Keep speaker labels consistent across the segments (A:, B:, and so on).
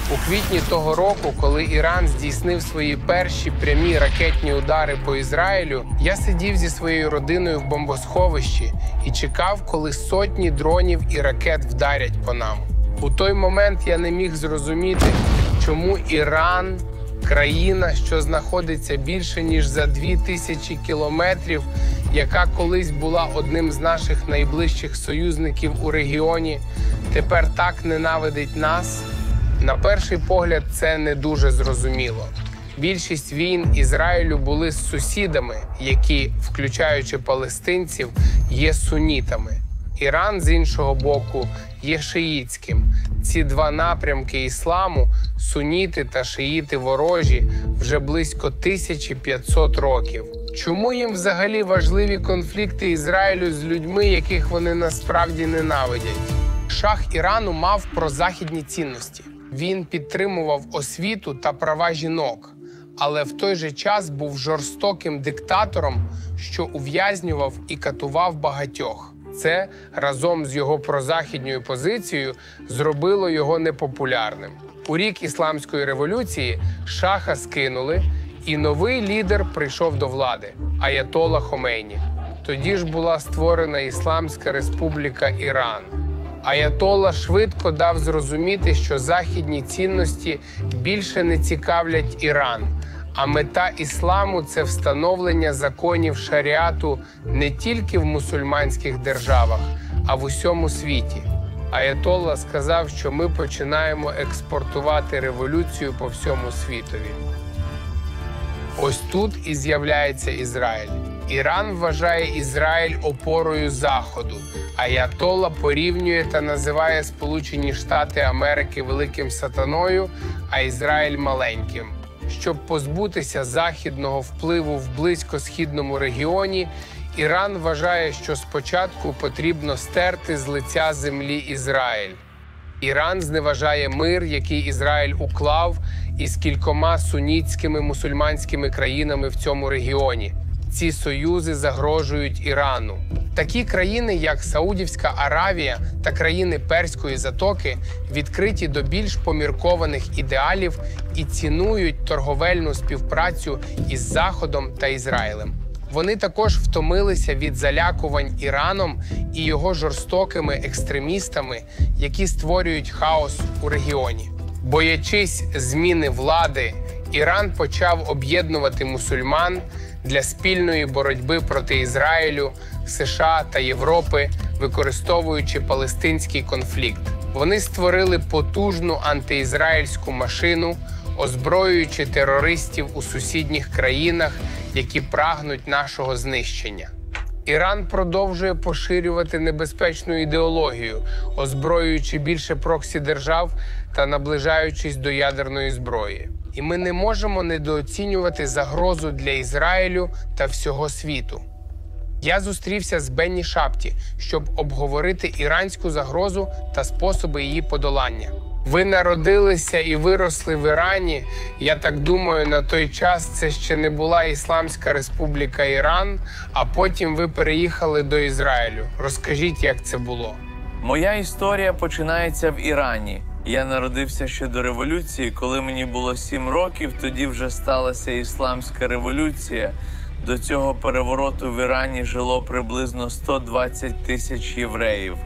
A: У квітні того року, коли Іран здійснив свої перші прямі ракетні удари по Ізраїлю, я сидів зі своєю родиною в бомбосховищі і чекав, коли сотні дронів і ракет вдарять по нам. У той момент я не міг зрозуміти, чому Іран, країна, що знаходиться більше ніж за 2000 кілометрів, яка колись була одним з наших найближчих союзників у регіоні, тепер так ненавидить нас. На перший погляд, це не дуже зрозуміло. Більшість війн Ізраїлю були з сусідами, які, включаючи палестинців, є сунітами. Іран, з іншого боку, є шиїтським. Ці два напрямки ісламу, суніти та шиїти ворожі, вже близько 1500 років. Чому їм взагалі важливі конфлікти Ізраїлю з людьми, яких вони насправді ненавидять? Шах Ірану мав прозахідні цінності. Він підтримував освіту та права жінок, але в той же час був жорстоким диктатором, що ув'язнював і катував багатьох. Це, разом з його прозахідною позицією, зробило його непопулярним. У рік Ісламської революції шаха скинули, і новий лідер прийшов до влади – Аятолла Хомейні. Тоді ж була створена Ісламська Республіка Іран. Аятолла швидко дав зрозуміти, що західні цінності більше не цікавлять Іран, а мета ісламу – це встановлення законів шаріату не тільки в мусульманських державах, а в усьому світі. Аятолла сказав, що ми починаємо експортувати революцію по всьому світові. Ось тут і з'являється Ізраїль. Іран вважає Ізраїль опорою Заходу. Аятолла порівнює та називає Сполучені Штати Америки великим сатаною, а Ізраїль маленьким. Щоб позбутися західного впливу в близькосхідному регіоні, Іран вважає, що спочатку потрібно стерти з лиця землі Ізраїль. Іран зневажає мир, який Ізраїль уклав із кількома сунітськими мусульманськими країнами в цьому регіоні. Ці союзи загрожують Ірану. Такі країни, як Саудівська Аравія та країни Перської затоки, відкриті до більш поміркованих ідеалів і цінують торговельну співпрацю із Заходом та Ізраїлем. Вони також втомилися від залякувань Іраном і його жорстокими екстремістами, які створюють хаос у регіоні. Боячись зміни влади, Іран почав об'єднувати мусульман для спільної боротьби проти Ізраїлю, США та Європи, використовуючи палестинський конфлікт. Вони створили потужну антиізраїльську машину, озброюючи терористів у сусідніх країнах, які прагнуть нашого знищення. Іран продовжує поширювати небезпечну ідеологію, озброюючи більше проксі-держав та наближаючись до ядерної зброї. І ми не можемо недооцінювати загрозу для Ізраїлю та всього світу. Я зустрівся з Бенні Шапті, щоб обговорити іранську загрозу та способи її подолання. Ви народилися і виросли в Ірані. Я так думаю, на той час це ще не була Ісламська Республіка Іран, а потім ви переїхали до Ізраїлю. Розкажіть, як це було?
B: Моя історія починається в Ірані. Я народився ще до революції, коли мені було 7 років, тоді вже сталася Ісламська революція. До цього перевороту в Ірані жило приблизно 120 тисяч євреїв.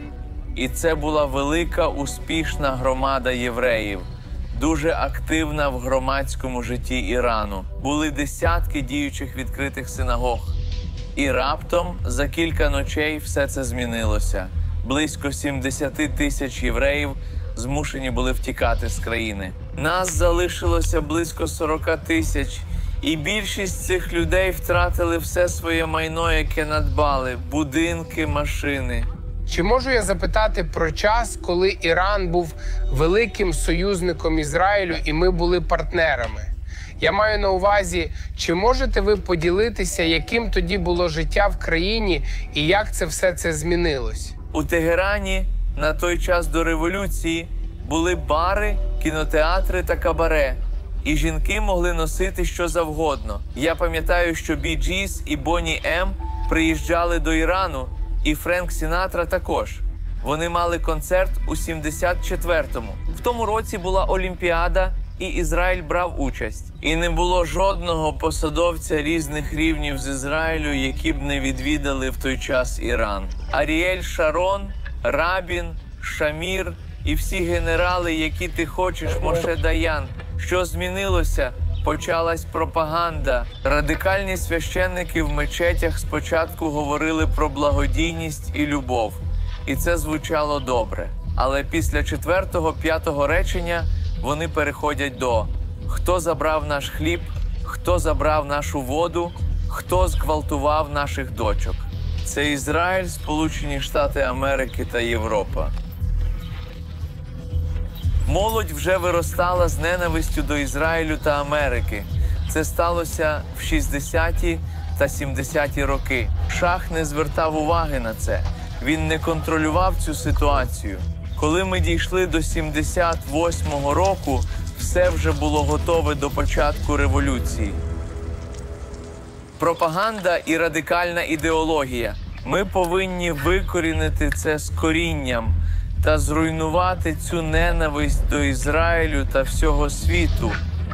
B: І це була велика, успішна громада євреїв, дуже активна в громадському житті Ірану. Були десятки діючих відкритих синагог. І раптом за кілька ночей все це змінилося. Близько 70 тисяч євреїв змушені були втікати з країни. Нас залишилося близько 40 тисяч, і більшість цих людей втратили все своє майно, яке надбали – будинки, машини.
A: Чи можу я запитати про час, коли Іран був великим союзником Ізраїлю і ми були партнерами? Я маю на увазі, чи можете ви поділитися, яким тоді було життя в країні і як це все змінилось?
B: У Тегерані на той час до революції були бари, кінотеатри та кабаре. І жінки могли носити що завгодно. Я пам'ятаю, що Бі Джіс і Бонні Ем приїжджали до Ірану, і Френк Сінатра також. Вони мали концерт у 74-му. В тому році була Олімпіада, і Ізраїль брав участь. І не було жодного посадовця різних рівнів з Ізраїлю, які б не відвідали в той час Іран. Аріель Шарон, Рабін, Шамір і всі генерали, які ти хочеш, Моше Даян. Що змінилося? Почалась пропаганда. Радикальні священники в мечетях спочатку говорили про благодійність і любов. І це звучало добре. Але після 4-5 речення вони переходять до «Хто забрав наш хліб? Хто забрав нашу воду? Хто зґвалтував наших дочок?» Це Ізраїль, Сполучені Штати Америки та Європа. Молодь вже виростала з ненавистю до Ізраїлю та Америки. Це сталося в 60-ті та 70-ті роки. Шах не звертав уваги на це. Він не контролював цю ситуацію. Коли ми дійшли до 78-го року, все вже було готове до початку революції. Пропаганда і радикальна ідеологія. Ми повинні викорінити це з корінням та зруйнувати цю ненависть до Ізраїлю та всього світу.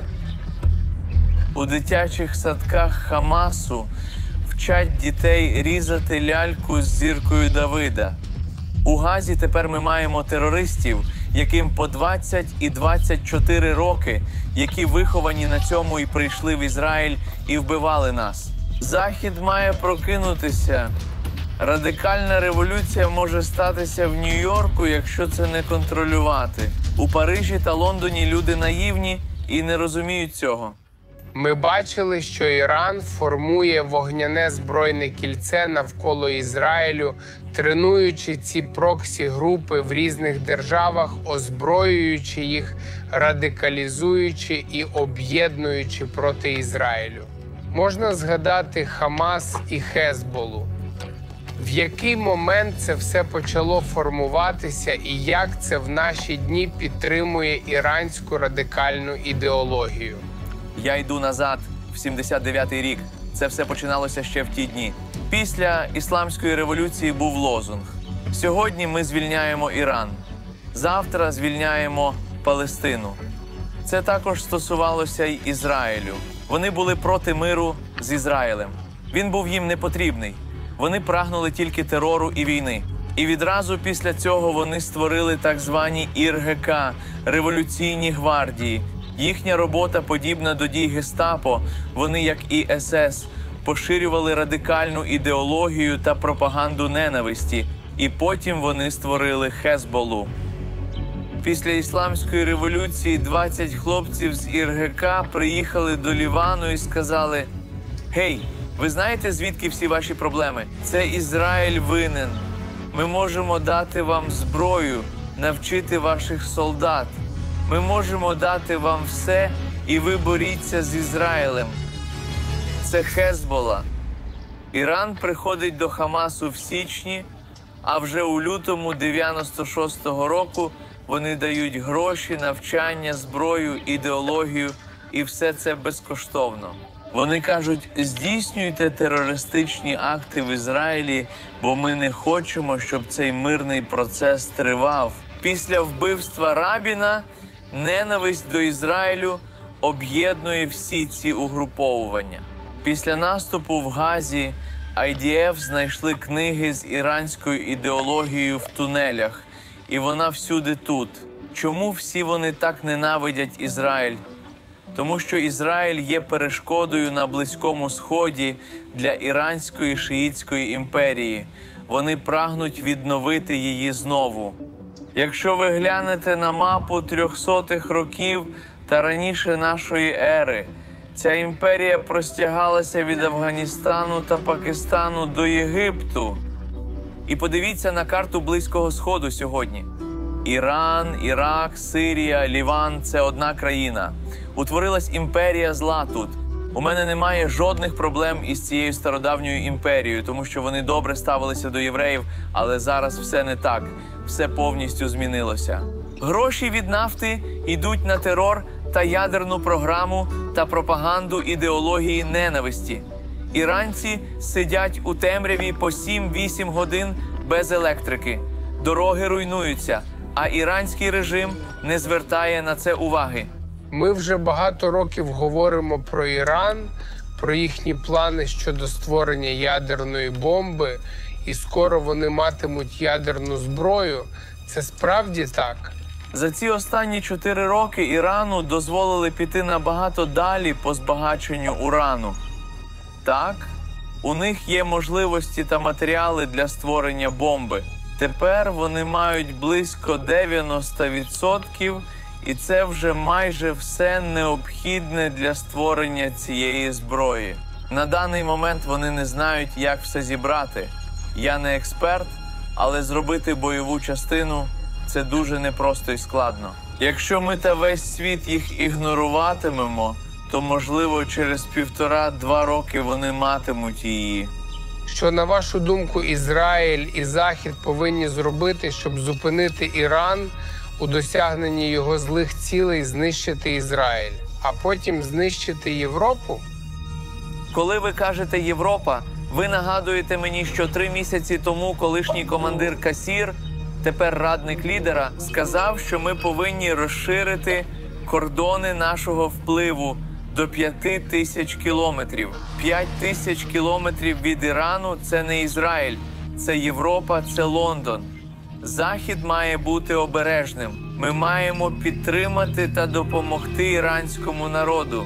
B: У дитячих садках Хамасу вчать дітей різати ляльку з зіркою Давида. У Газі тепер ми маємо терористів, яким по 20 і 24 роки, які виховані на цьому і прийшли в Ізраїль і вбивали нас. Захід має прокинутися. Радикальна революція може статися в Нью-Йорку, якщо це не контролювати. У Парижі та Лондоні люди наївні і не розуміють цього.
A: Ми бачили, що Іран формує вогняне збройне кільце навколо Ізраїлю, тренуючи ці проксі-групи в різних державах, озброюючи їх, радикалізуючи і об'єднуючи проти Ізраїлю. Можна згадати Хамас і Хезболу. В який момент це все почало формуватися і як це в наші дні підтримує іранську радикальну ідеологію?
B: Я йду назад, в 79-й рік. Це все починалося ще в ті дні. Після Ісламської революції був лозунг. Сьогодні ми звільняємо Іран. Завтра звільняємо Палестину. Це також стосувалося й Ізраїлю. Вони були проти миру з Ізраїлем. Він був їм не потрібний. Вони прагнули тільки терору і війни. І відразу після цього вони створили так звані ІРГК – революційні гвардії. Їхня робота подібна до дій Гестапо. Вони, як і СС, поширювали радикальну ідеологію та пропаганду ненависті. І потім вони створили Хезболу. Після Ісламської революції 20 хлопців з ІРГК приїхали до Лівану і сказали: «Гей, ви знаєте, звідки всі ваші проблеми? Це Ізраїль винен. Ми можемо дати вам зброю, навчити ваших солдат. Ми можемо дати вам все, і ви боріться з Ізраїлем». Це Хезбола. Іран приходить до Хамасу в січні, а вже у лютому 96-го року вони дають гроші, навчання, зброю, ідеологію, і все це безкоштовно. Вони кажуть: здійснюйте терористичні акти в Ізраїлі, бо ми не хочемо, щоб цей мирний процес тривав. Після вбивства Рабіна ненависть до Ізраїлю об'єднує всі ці угруповування. Після наступу в Газі IDF знайшли книги з іранською ідеологією в тунелях, і вона всюди тут. Чому всі вони так ненавидять Ізраїль? Тому що Ізраїль є перешкодою на Близькому Сході для іранської шиїтської імперії. Вони прагнуть відновити її знову. Якщо ви глянете на мапу 300-х років та раніше нашої ери, ця імперія простягалася від Афганістану та Пакистану до Єгипту. І подивіться на карту Близького Сходу сьогодні. Іран, Ірак, Сирія, Ліван – це одна країна. Утворилась імперія зла тут. У мене немає жодних проблем із цією стародавньою імперією, тому що вони добре ставилися до євреїв, але зараз все не так. Все повністю змінилося. Гроші від нафти йдуть на терор та ядерну програму та пропаганду ідеології ненависті. Іранці сидять у темряві по 7-8 годин без електрики. дороги руйнуються, а іранський режим не звертає на це уваги.
A: Ми вже багато років говоримо про Іран, про їхні плани щодо створення ядерної бомби, і скоро вони матимуть ядерну зброю. Це справді так?
B: За ці останні 4 роки Ірану дозволили піти набагато далі по збагаченню урану. Так, у них є можливості та матеріали для створення бомби. Тепер вони мають близько 90%, і це вже майже все необхідне для створення цієї зброї. На даний момент вони не знають, як все зібрати. Я не експерт, але зробити бойову частину – це дуже непросто і складно. Якщо ми та весь світ їх ігноруватимемо, то, можливо, через 1,5-2 роки вони матимуть її.
A: Що, на вашу думку, Ізраїль і Захід повинні зробити, щоб зупинити Іран у досягненні його злих цілей, знищити Ізраїль, а потім знищити Європу?
B: Коли ви кажете «Європа», ви нагадуєте мені, що 3 місяці тому колишній командир Касір, тепер радник лідера, сказав, що ми повинні розширити кордони нашого впливу до 5000 кілометрів. 5000 кілометрів від Ірану – це не Ізраїль, це Європа, це Лондон. Захід має бути обережним. Ми маємо підтримати та допомогти іранському народу.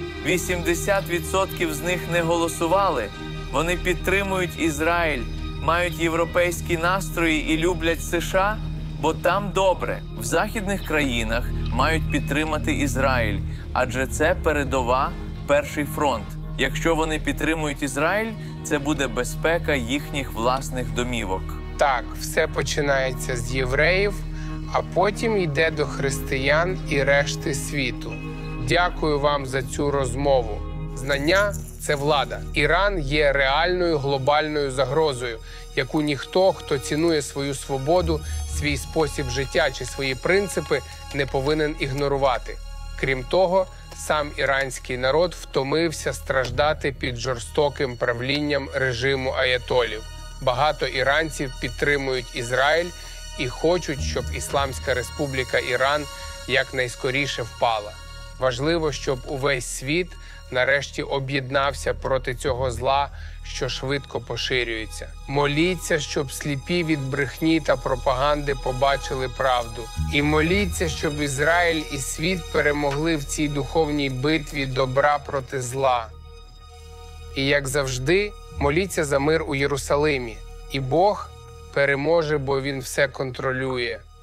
B: 80% з них не голосували. Вони підтримують Ізраїль, мають європейські настрої і люблять США, бо там добре. В західних країнах мають підтримати Ізраїль, адже це передова, перший фронт. Якщо вони підтримують Ізраїль, це буде безпека їхніх власних домівок.
A: Так, все починається з євреїв, а потім йде до християн і решти світу. Дякую вам за цю розмову. Знання – це влада. Іран є реальною глобальною загрозою, яку ніхто, хто цінує свою свободу, свій спосіб життя чи свої принципи, не повинен ігнорувати. Крім того, сам іранський народ втомився страждати під жорстоким правлінням режиму аятолів. Багато іранців підтримують Ізраїль і хочуть, щоб Ісламська Республіка Іран якнайскоріше впала. Важливо, щоб увесь світ нарешті об'єднався проти цього зла, що швидко поширюється. Моліться, щоб сліпі від брехні та пропаганди побачили правду. І моліться, щоб Ізраїль і світ перемогли в цій духовній битві добра проти зла. І, як завжди, моліться за мир у Єрусалимі. І Бог переможе, бо Він все контролює.